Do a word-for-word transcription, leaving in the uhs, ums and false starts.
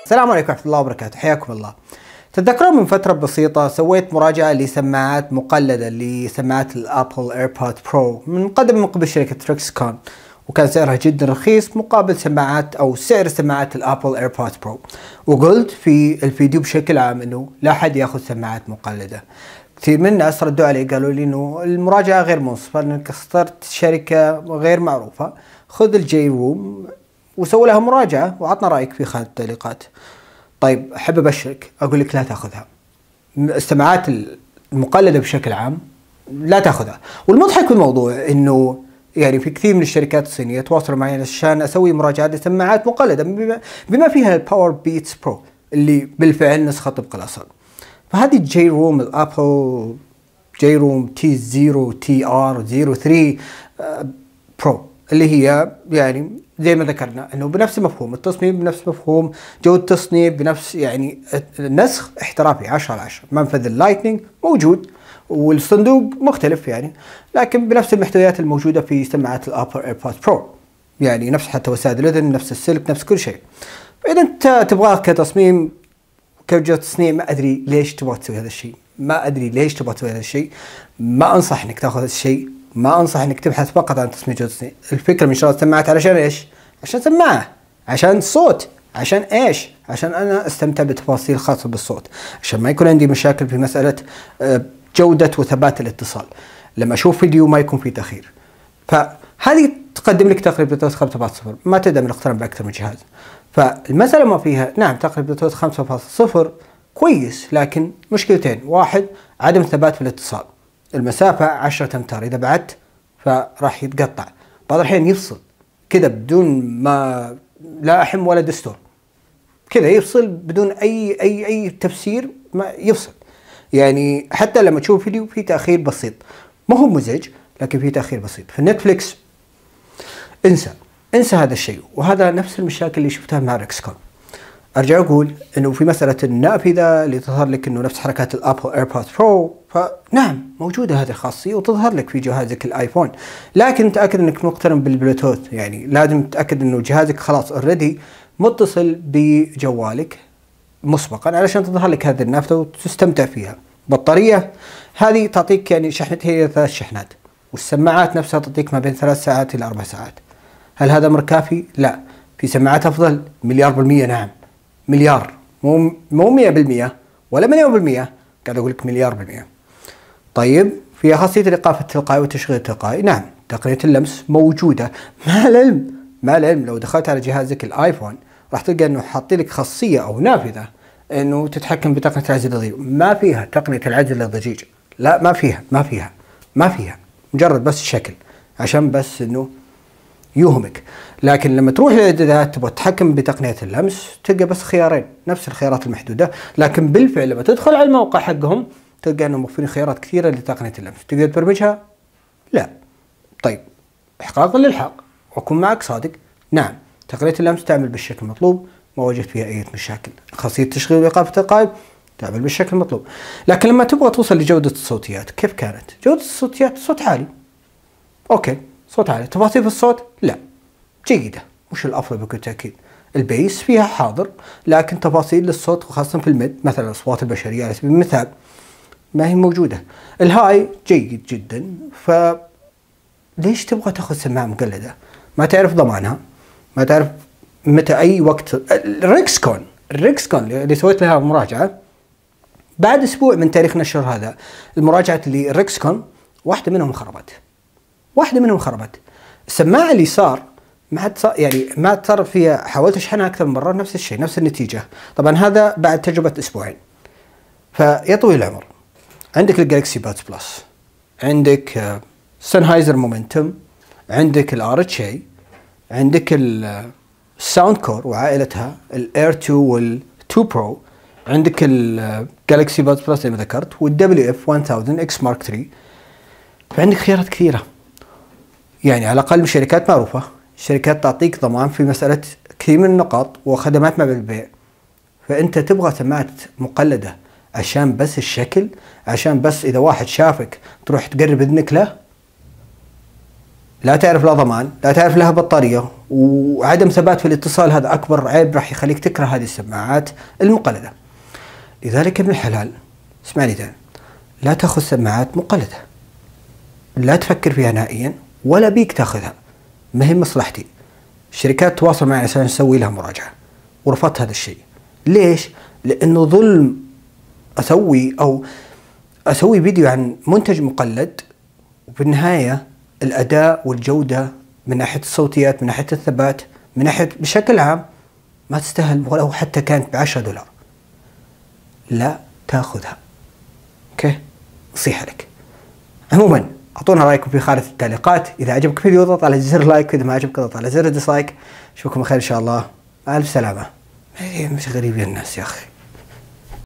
السلام عليكم ورحمة الله وبركاته، حياكم الله. تتذكرون من فترة بسيطة سويت مراجعة لسماعات مقلدة لسماعات الابل ايربود برو من قدم من قبل شركة ريكسكون، وكان سعرها جدا رخيص مقابل سماعات او سعر سماعات الابل ايربود برو. وقلت في الفيديو بشكل عام انه لا حد ياخذ سماعات مقلدة. كثير من الناس ردوا علي قالوا لي انه المراجعة غير منصفة لانك اخترت شركة غير معروفة، خذ الجي روم وسووا لها مراجعة وعطنا رأيك في خانة التعليقات. طيب أحب أبشرك أقول لك لا تأخذها. السماعات المقلدة بشكل عام لا تأخذها. والمضحك بالموضوع إنه يعني في كثير من الشركات الصينية تواصلوا معي عشان أسوي مراجعات لسماعات مقلدة بما, بما فيها الباور بيتس برو اللي بالفعل نسخة طبق الأصل. فهذه جي روم الأبل جي روم تي زيرو تي آر زيرو ثري برو اللي هي يعني زي ما ذكرنا انه بنفس مفهوم التصميم، بنفس مفهوم جودة التصنيع، بنفس يعني النسخ احترافي عشرة على عشرة. منفذ اللايتنينج موجود والصندوق مختلف يعني، لكن بنفس المحتويات الموجودة في سماعات الابل ايربود برو، يعني نفس حتى وسائد الاذن، نفس السلك، نفس كل شيء. فاذا انت تبغاه كتصميم كجودة تصنيع ما ادري ليش تبغى تسوي هذا الشيء، ما ادري ليش تبغى تسوي هذا الشيء. ما انصح انك تاخذ هذا الشيء، ما انصح انك تبحث فقط عن تصميم جودة تصنيع. الفكرة من شراء السماعات علشان ايش؟ عشان سماعة، عشان صوت، عشان ايش؟ عشان انا استمتع بتفاصيل خاصة بالصوت، عشان ما يكون عندي مشاكل في مسألة جودة وثبات الاتصال، لما اشوف فيديو ما يكون فيه تأخير. فهذه تقدم لك تقريبا بلوتوث خمسة فاصلة صفر، ما تدعم الاقتران بأكثر من جهاز. فالمسألة ما فيها، نعم تقريبا بلوتوث خمسة فاصلة صفر كويس، لكن مشكلتين: واحد عدم الثبات في الاتصال، المسافة عشرة أمتار، إذا بعدت فراح يتقطع، بعض الأحيان يفصل كذا بدون ما لا أحم ولا دستور، كذا يفصل بدون أي أي أي تفسير، ما يفصل. يعني حتى لما تشوف فيديو في تأخير بسيط، ما هو مزعج لكن في تأخير بسيط. في نتفليكس انسى انسى هذا الشيء، وهذا نفس المشاكل اللي شفتها مع ريكسكون. ارجع اقول انه في مساله النافذه اللي تظهر لك انه نفس حركات الابل ايربود برو، فنعم موجوده هذه الخاصيه وتظهر لك في جهازك الايفون، لكن تاكد انك مقترن بالبلوتوث. يعني لازم تتاكد انه جهازك خلاص اوريدي متصل بجوالك مسبقا علشان تظهر لك هذه النافذه وتستمتع فيها. بطاريه هذه تعطيك يعني شحنتها هي ثلاث شحنات، والسماعات نفسها تعطيك ما بين ثلاث ساعات الى اربع ساعات. هل هذا امر كافي؟ لا، في سماعات افضل مليار بالمية. نعم مليار، مو مو مية بالمية ولا مليون بالمية، قاعد اقول لك مليار بالمية. طيب في خاصية الايقاف التلقائي والتشغيل التلقائي، نعم تقنية اللمس موجودة. مع العلم مع العلم لو دخلت على جهازك الايفون راح تلقى انه حاطين لك خاصية او نافذة انه تتحكم بتقنية العزل الضجيج. ما فيها تقنية العزل الضجيج، لا ما فيها ما فيها ما فيها مجرد بس الشكل عشان بس انه يوهمك. لكن لما تروح للاعدادات تبغى تتحكم بتقنية اللمس تلقى بس خيارين، نفس الخيارات المحدودة، لكن بالفعل لما تدخل على الموقع حقهم تلقى انهم موفرين خيارات كثيرة لتقنية اللمس. تقدر تبرمجها؟ لا. طيب احقاقا للحق واكون معك صادق، نعم تقنية اللمس تعمل بالشكل المطلوب، ما وجدت فيها اي مشاكل. خاصية تشغيل وايقاف التلقائي تعمل بالشكل المطلوب. لكن لما تبغى توصل لجودة الصوتيات، كيف كانت؟ جودة الصوتيات صوت عالي، اوكي صوت عالي. تفاصيل في الصوت لا، جيدة، مش الأفضل بكل تأكيد. البيس فيها حاضر، لكن تفاصيل للصوت وخاصة في الميد مثلا الأصوات البشرية على سبيل المثال ما هي موجودة. الهاي جيد جدا، ف ليش تبغى تاخذ سماعة مقلدة؟ ما تعرف ضمانها، ما تعرف متى أي وقت. الريكسكون الريكسكون اللي سويت لها مراجعة بعد أسبوع من تاريخ نشر هذا المراجعة اللي الريكسكون واحدة منهم خربت، واحدة منهم خربت. السماعة اللي صار ما يعني ما صار فيها، حاولت اشحنها اكثر من مره نفس الشيء نفس النتيجه. طبعا هذا بعد تجربه اسبوعين. فيا طويل العمر، عندك الجالكسي بادز بلس، عندك سنهايزر مومنتوم، عندك الار اتش اي، عندك الساوند كور وعائلتها، الاير تو والتو برو، عندك الجالكسي بادز بلس زي ما ذكرت، والدبليو اف ألف اكس مارك ثري. فعندك خيارات كثيره، يعني على الاقل من شركات معروفه، شركات تعطيك ضمان في مسألة كثير من النقاط وخدمات ما بالبيع. فأنت تبغى سماعة مقلدة عشان بس الشكل، عشان بس إذا واحد شافك تروح تقرب إذنك له، لا تعرف لا ضمان، لا تعرف لها بطارية، وعدم ثبات في الاتصال هذا أكبر عيب راح يخليك تكره هذه السماعات المقلدة. لذلك ابن الحلال اسمعني زين، لا تأخذ سماعات مقلدة، لا تفكر فيها نهائيا ولا بيك تأخذها، ما هي مصلحتي. الشركات تواصل معي عشان نسوي لها مراجعة ورفضت هذا الشيء. ليش؟ لأنه ظلم أسوي أو أسوي فيديو عن منتج مقلد، وفي النهاية الأداء والجودة من ناحية الصوتيات، من ناحية الثبات، من ناحية بشكل عام ما تستاهل، ولو حتى كانت بعشرة دولار لا تأخذها. اوكي، نصيحة لك. عموما اعطونا رايكم في خانة التعليقات، اذا عجبك الفيديو اضغط على زر لايك، واذا ما عجبك اضغط على زر ديسلايك. اشوفكم خير ان شاء الله، مع الف سلامة. مش غريبين الناس يا اخي.